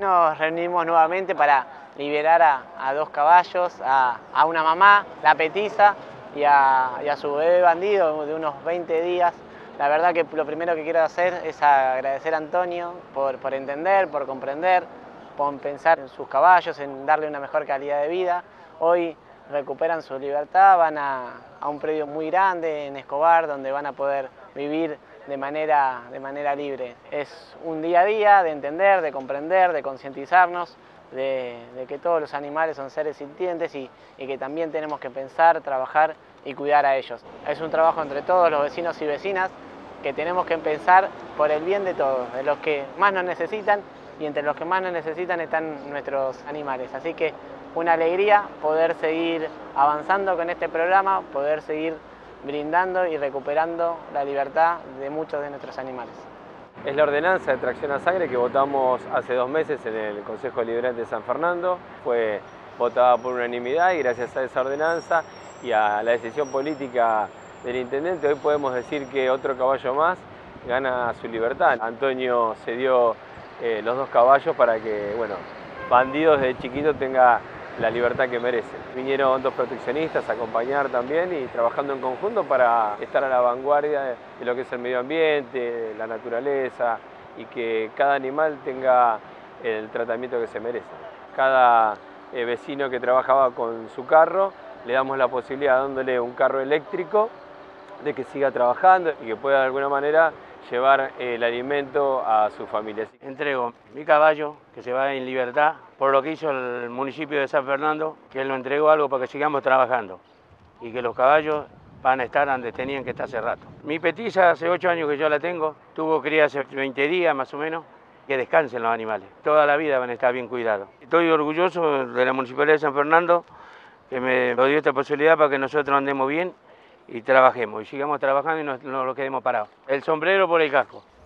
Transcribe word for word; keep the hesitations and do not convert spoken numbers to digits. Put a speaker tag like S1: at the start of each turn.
S1: Nos reunimos nuevamente para liberar a, a dos caballos, a, a una mamá, la petiza, y a, y a su bebé bandido de unos veinte días. La verdad que lo primero que quiero hacer es agradecer a Antonio por, por entender, por comprender, por pensar en sus caballos, en darle una mejor calidad de vida. Hoy recuperan su libertad, van a, a un predio muy grande en Escobar, donde van a poder vivir de manera, de manera libre. Es un día a día de entender, de comprender, de concientizarnos de, de que todos los animales son seres sintientes y, y que también tenemos que pensar, trabajar y cuidar a ellos. Es un trabajo entre todos los vecinos y vecinas que tenemos que pensar por el bien de todos, de los que más nos necesitan, y entre los que más nos necesitan están nuestros animales. Así que una alegría poder seguir avanzando con este programa, poder seguir brindando y recuperando la libertad de muchos de nuestros animales.
S2: Es la ordenanza de tracción a sangre que votamos hace dos meses en el Consejo Deliberante de San Fernando. Fue votada por unanimidad y gracias a esa ordenanza y a la decisión política del intendente, hoy podemos decir que otro caballo más gana su libertad. Antonio cedió eh, los dos caballos para que, bueno, Bandido desde chiquito tenga la libertad que merece. Vinieron dos proteccionistas a acompañar también y trabajando en conjunto para estar a la vanguardia de lo que es el medio ambiente, la naturaleza y que cada animal tenga el tratamiento que se merece. Cada eh, vecino que trabajaba con su carro, le damos la posibilidad, dándole un carro eléctrico, de que siga trabajando y que pueda de alguna manera llevar el alimento a su familia.
S3: Entrego mi caballo, que se va en libertad, por lo que hizo el municipio de San Fernando, que él nos entregó algo para que sigamos trabajando y que los caballos van a estar donde tenían que estar hace rato. Mi petiza, hace ocho años que yo la tengo, tuvo cría hace veinte días más o menos. Que descansen los animales, toda la vida van a estar bien cuidados. Estoy orgulloso de la Municipalidad de San Fernando, que me dio esta posibilidad para que nosotros andemos bien y trabajemos, y sigamos trabajando y no, no lo quedemos parados. El sombrero por el casco.